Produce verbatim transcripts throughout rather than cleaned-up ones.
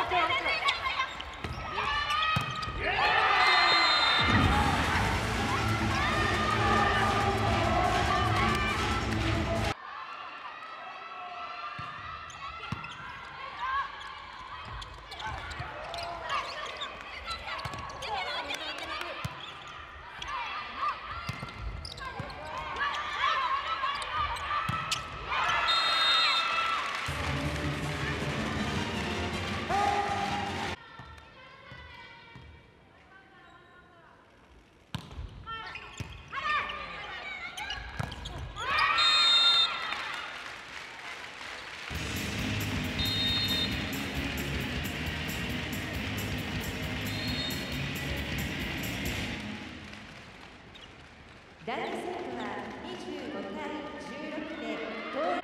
第2セットはにじゅうごたいじゅうろくで東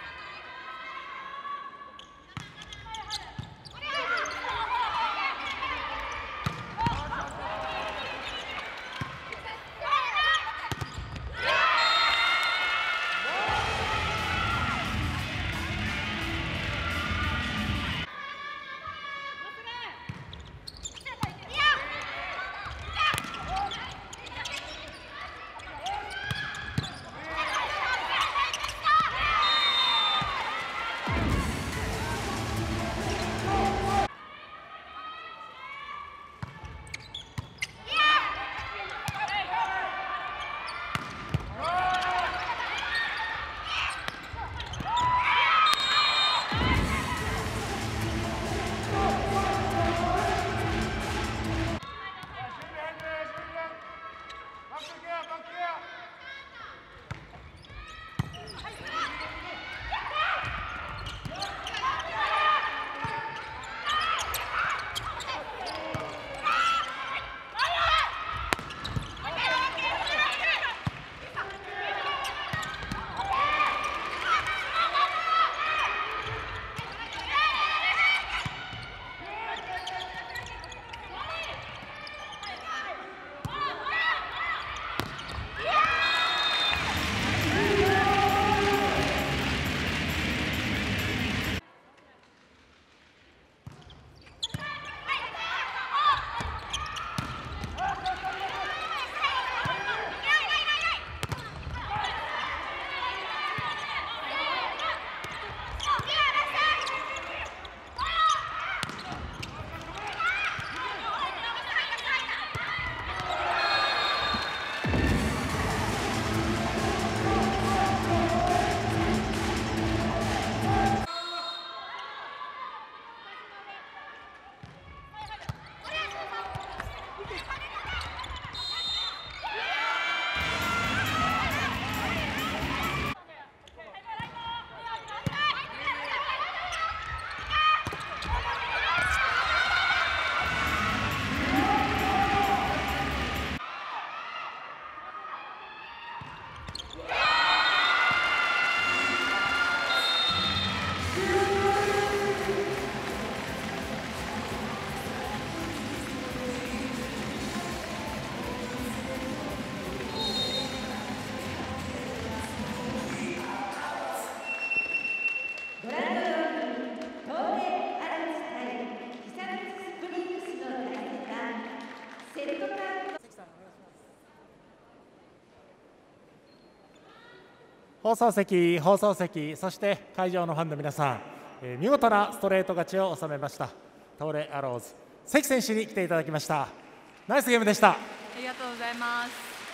放送席、放送席、そして会場のファンの皆さん、えー、見事なストレート勝ちを収めました東レアローズ関選手に来ていただきました。ナイスゲームでした。 ありがとうございます。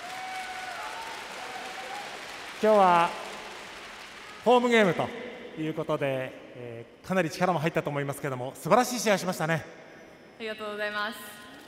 今日はホームゲームということで、えー、かなり力も入ったと思いますけれども、素晴らしい試合をしましたね。 ありがとうございます。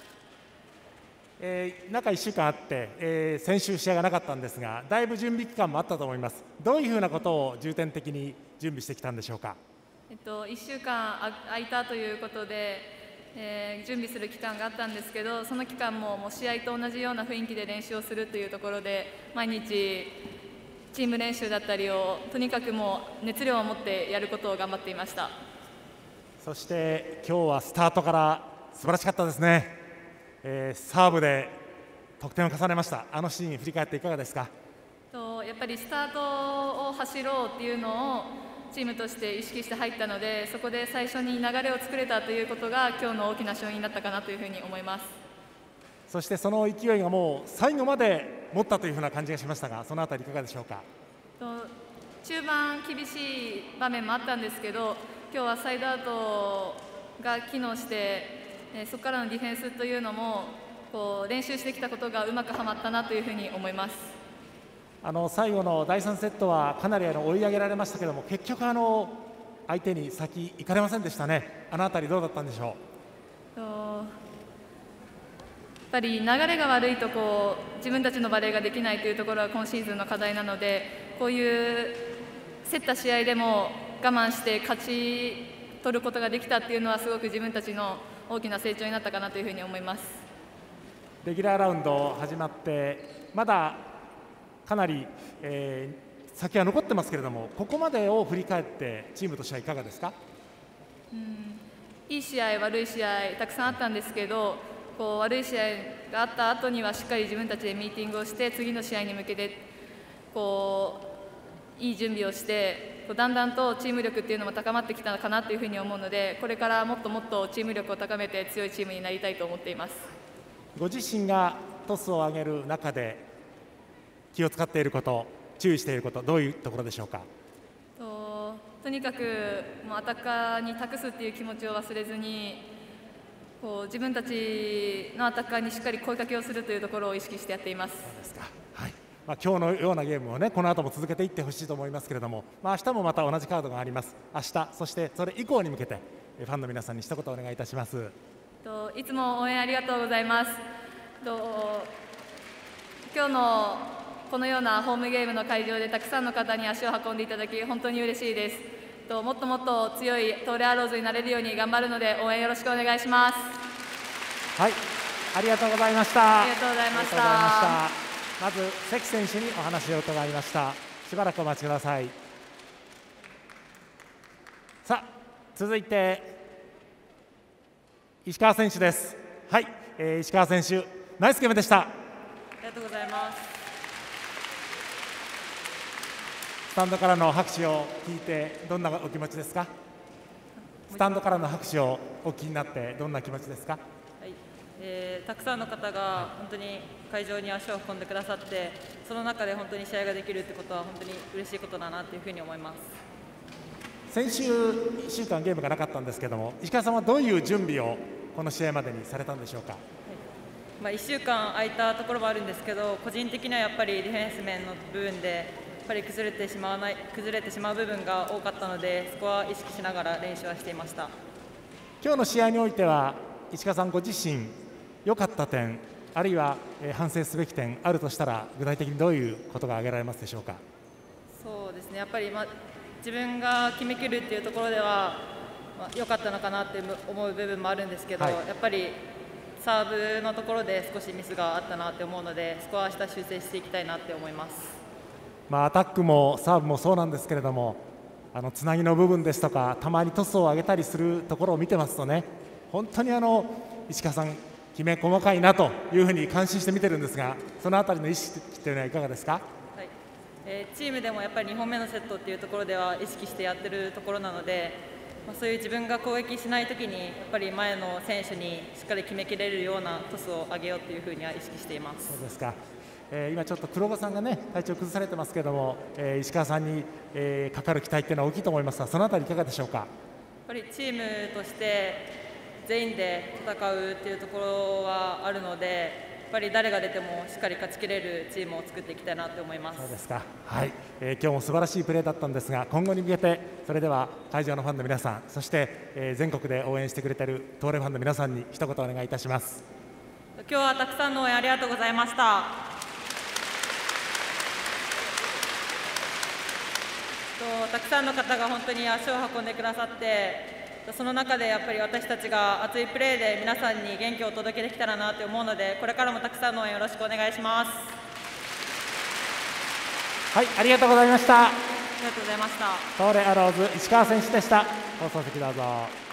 えー、中いっしゅうかんあって、えー、先週試合がなかったんですが、だいぶ準備期間もあったと思います。どういうふうなことを重点的に準備してきたんでしょうか。 えっと、いっしゅうかん空いたということで、えー、準備する期間があったんですけど、その期間ももう試合と同じような雰囲気で練習をするというところで、毎日チーム練習だったりをとにかくもう熱量を持ってやることを頑張っていました。 そして今日はスタートから素晴らしかったですね。えー、サーブで得点を重ねました。あのシーン振り返っていかがですか。 とやっぱりスタートを走ろうっていうのをチームとして意識して入ったので、そこで最初に流れを作れたということが今日の大きな勝因になったかなというふうに思います。 そしてその勢いがもう最後まで持ったというふうな感じがしましたが、そのあたりいかがでしょうか。 中盤厳しい場面もあったんですけど、今日はサイドアウトが機能して、そこからのディフェンスというのもこう練習してきたことがうまくはまったなというふうに思います。 あの最後のだいさんセットはかなりあの追い上げられましたけども、結局あの相手に先行かれませんでしたね。あのあたりどうだったんでしょう。 やっぱり流れが悪いとこう自分たちのバレーができないというところは今シーズンの課題なので、こういう競った試合でも我慢して勝ち取ることができたっていうのはすごく自分たちの大きな成長になったかなというふうに思います。 レギュラーラウンド始まってまだかなり、えー、先は残ってますけれども、ここまでを振り返ってチームとしてはいかがですか。 うん、いい試合悪い試合たくさんあったんですけど、こう悪い試合があった後にはしっかり自分たちでミーティングをして次の試合に向けてこういい準備をして、こうだんだんとチーム力っていうのも高まってきたのかなというふうに思うので、これからもっともっとチーム力を高めて強いチームになりたいと思っています。 ご自身がトスを上げる中で気を使っていること、注意していること、どういうところでしょうか。 と, とにかくもうアタッカーに託すっていう気持ちを忘れずに、こう自分たちのアタッカーにしっかり声かけをするというところを意識してやっています。 そうですか、はい。まあ、今日のようなゲームをね、この後も続けていってほしいと思いますけれども、まあ、明日もまた同じカードがあります。明日、そしてそれ以降に向けてファンの皆さんに一言お願いいたします。 といつも応援ありがとうございます。と今日のこのようなホームゲームの会場でたくさんの方に足を運んでいただき本当に嬉しいです。ともっともっと強い東レアローズになれるように頑張るので応援よろしくお願いします。 はい、ありがとうございました。 ありがとうございました。 まず関選手にお話を伺いました。しばらくお待ちください。さあ続いて石川選手です。はい、えー、石川選手ナイスゲームでした。 ありがとうございます。 スタンドからの拍手を聞いてどんなお気持ちですか。スタンドからの拍手をお聞きになってどんな気持ちですか。 はい、えー、たくさんの方が本当に会場に足を運んでくださって、その中で本当に試合ができるってことは本当に嬉しいことだなというふうに思います。 先週いっしゅうかんゲームがなかったんですけども、石川さんはどういう準備をこの試合までにされたんでしょうか。はい、 まあ、いっしゅうかん空いたところもあるんですけど、個人的にはやっぱりディフェンス面の部分でやっぱり崩れてしまわない崩れてしまう部分が多かったので、そこは意識しながら練習はしていました。 今日の試合においては石川さんご自身良かった点、あるいは、えー、反省すべき点あるとしたら具体的にどういうことが挙げられますでしょうか。 そうですね、やっぱり、ま、自分が決めきるっていうところではまあ、良かったのかなって思う部分もあるんですけど、はい、やっぱりサーブのところで少しミスがあったなって思うので、そこは明日修正していきたいなって思います。 まあ、アタックもサーブもそうなんですけれども、あのつなぎの部分ですとかたまにトスを上げたりするところを見てますとね、本当にあの石川さんきめ細かいなというふうに感心して見てるんですが、そのあたりの意識というのはいかがですか。 はい、えー、チームでもやっぱりにほんめのセットっていうところでは意識してやってるところなので、まあ、そういう自分が攻撃しないときにやっぱり前の選手にしっかり決めきれるようなトスを上げようというふうには意識しています。 そうですか。えー、今ちょっと黒子さんがね体調を崩されてますけれども、えー、石川さんに、えー、かかる期待っていうのは大きいと思いますが、そのあたりいかがでしょうか。やっぱりチームとして全員で戦うっていうところはあるので、やっぱり誰が出てもしっかり勝ちきれるチームを作っていきたいなと思います。 そうですか。はい、えー、今日も素晴らしいプレーだったんですが、今後に向けてそれでは会場のファンの皆さん、そして、えー、全国で応援してくれている東レファンの皆さんに一言お願いいたします。 今日はたくさんの応援ありがとうございました。たくさんの方が本当に足を運んでくださって、その中でやっぱり私たちが熱いプレーで皆さんに元気をお届けできたらなと思うので、これからもたくさんの応援よろしくお願いします。 はい、ありがとうございました。 ありがとうございました。 東レアローズ石川選手でした。放送席どうぞ。